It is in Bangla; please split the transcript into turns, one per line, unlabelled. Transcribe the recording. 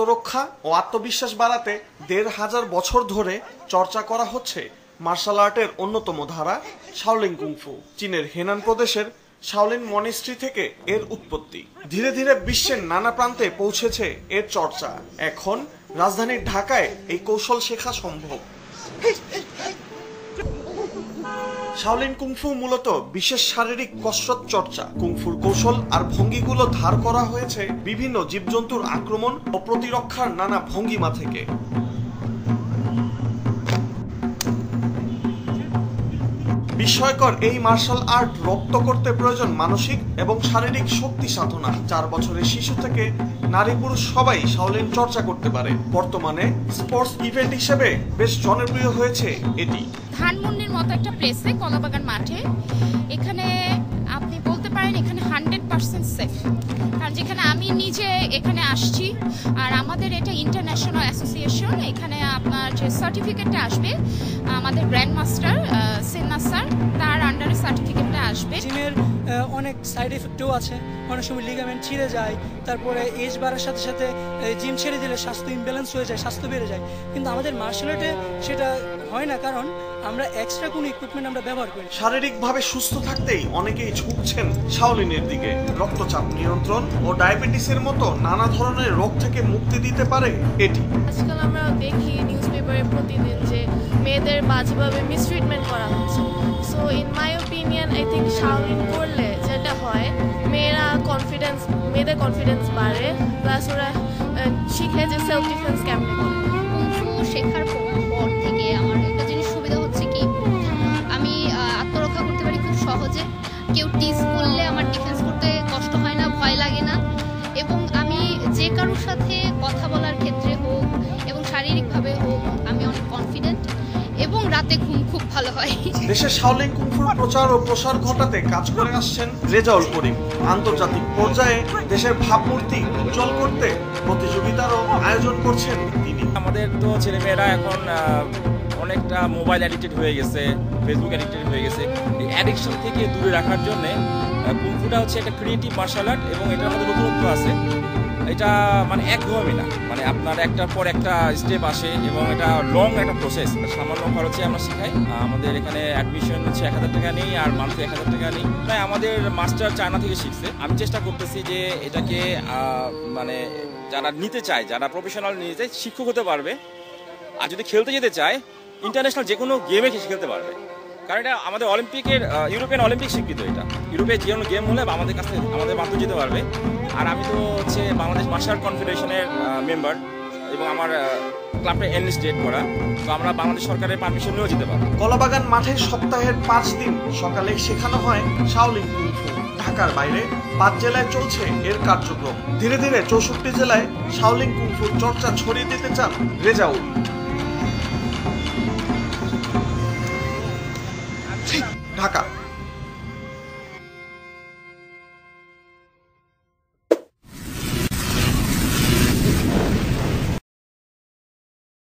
আত্মরক্ষা ও আত্মবিশ্বাস বাড়াতে ১৫০০ বছর ধরে চর্চা করা হচ্ছে মার্শাল আর্টের অন্যতম ধারা শাওলিন কুংফু। চীনের হেনান প্রদেশের শাওলিন মনেস্ট্রি থেকে এর উৎপত্তি। ধীরে ধীরে বিশ্বের নানা প্রান্তে পৌঁছেছে এর চর্চা। এখন রাজধানী ঢাকায় এই কৌশল শেখা সম্ভব। শাওলিন কুংফু মূলত বিশেষ শারীরিক কসরত চর্চা। কুংফুর কৌশল আর ভঙ্গিগুলো ধার করা হয়েছে বিভিন্ন জীবজন্তুর আক্রমণ ও প্রতিরক্ষার নানা ভঙ্গিমা থেকে। বিস্ময়কর এই মার্শাল আর্ট রপ্ত করতে প্রয়োজন মানসিক এবং শারীরিক শক্তি সাধনা। ৪ বছরের শিশু থেকে নারী পুরুষ সবাই শাওলিন চর্চা করতে পারে। বর্তমানে স্পোর্টস ইভেন্ট হিসেবে বেশ জনপ্রিয় হয়েছে এটি।
ধানমন্ডির মতো একটা প্লেসে, কলাবাগান মাঠে, এখানে আপনি বলতে পারেন এখানে 100% সেফ। কারণ যেখানে আমি নিজে এখানে আসছি, আর আমাদের এটা ইন্টারন্যাশনাল অ্যাসোসিয়েশন, এখানে আপনার যে সার্টিফিকেটটা আসবে আমাদের গ্র্যান্ড মাস্টার সিন্না স্যার, তার আন্ডারে সার্টিফিকেটটা আসবে।
জিমের অনেক সাইড এফেক্টও আছে, অনেক সময় লিগামেন্ট ছিঁড়ে যায়, তারপরে এজ বাড়ার সাথে সাথে জিম ছেড়ে দিলে স্বাস্থ্য ইমব্যালেন্স হয়ে যায়, স্বাস্থ্য বেড়ে যায়। কিন্তু আমাদের মার্শাল আর্টে সেটা হয় না, কারণ আমরা এক্সট্রা কোনো ইকুইপমেন্ট আমরা ব্যবহার করি।
শারীরিকভাবে সুস্থ থাকতেই অনেকেই ঝুঁকছেন শাওলিনের দিকে। রক্তচাপ নিয়ন্ত্রণ ও ডায়াবেটিসের মতো নানা ধরনের রোগ থেকে মুক্তি দিতে পারে এটি।
আজকাল আমরা দেখি নিউজ পেপারে প্রতিদিন যে মেয়েদের বাজেভাবে মিসট্রিটমেন্ট করা হচ্ছে। So in my opinion I think Shaolin করলে যেটা হয়, মেয়েদের কনফিডেন্স বাড়ে, প্লাস ওরা শিখে যে সেলফ ডিফেন্স কেমনে করে।
কুংফু শেখার পর থেকে আমার একটা জিনিস সুবিধা হচ্ছে কি, আমি আত্মরক্ষা করতে পারি খুব সহজে। কেউ টিজ করলে আমার ডিফেন্স করতে কষ্ট হয় না, ভয় লাগে না। এবং আমি যে কারোর সাথে কথা বলার ক্ষেত্রে হোক এবং শারীরিকভাবে হোক, আমি অনেক কনফিডেন্ট এবং রাতে ঘুম খুব ভালো হয়।
দেশে শাওলিন কুংফুর প্রচার ও প্রসার ঘটাতে কাজ করে আসছেন রেজাউল করিম। আন্তর্জাতিক পর্যায়ে দেশের ভাবমূর্তি উজ্জ্বল করতে প্রতিযোগিতারও আয়োজন করছেন তিনি।
আমাদের তো ছেলেমেয়েরা এখন অনেকটা মোবাইল অ্যাডিক্টেড হয়ে গেছে, ফেসবুক অ্যাডিক্টেড হয়ে গেছে। এই অ্যাডিকশন থেকে দূরে রাখার জন্যে কুংফুটা হচ্ছে একটা ক্রিয়েটিভ মার্শাল আর্ট, এবং এটার মধ্যে নতুনত্ব আছে। এটা মানে একঘেয়েমি না, মানে আপনার একটার পর একটা স্টেপ আসে, এবং এটা লং একটা প্রসেস। সামান্য খরচে আমরা শেখাই। আমাদের এখানে অ্যাডমিশন হচ্ছে ১,০০০ টাকা নেই, আর মান্থলি ১,০০০ টাকা নেই। তাই আমাদের মাস্টার চায়না থেকে শিখছে। আমি চেষ্টা করতেছি যে এটাকে মানে যারা নিতে চায়, যারা প্রফেশনাল নিতে চায়, শিক্ষক হতে পারবে। আর যদি খেলতে যেতে চায়, ইন্টারন্যাশনাল যে কোনো গেমে খেলতে পারবে। কারণ এটা আমাদের অলিম্পিকের, ইউরোপিয়ান অলিম্পিক স্বীকৃত। এটা ইউরোপে যে কোনো গেম হলে আমাদের কাছে আমাদের মাধ্যমে যেতে পারবে। আর আমি তো হচ্ছে বাংলাদেশ মার্শাল আর্ট কনফেডারেশনের মেম্বার, এবং আমার ক্লাবটা এনলিস্টেড করা, তো আমরা বাংলাদেশ সরকারের পারমিশন নিয়েও যেতে পারবো।
কলাবাগান মাঠে সপ্তাহের 5 দিন সকালে শেখানো হয় শাওলিন কুংফু। ঢাকার বাইরে 5 জেলায় চলছে এর কার্যক্রম। ধীরে ধীরে 64 জেলায় শাওলিন কুংফুর চর্চা ছড়িয়ে দিতে চান রেজাউল। ঢাকা।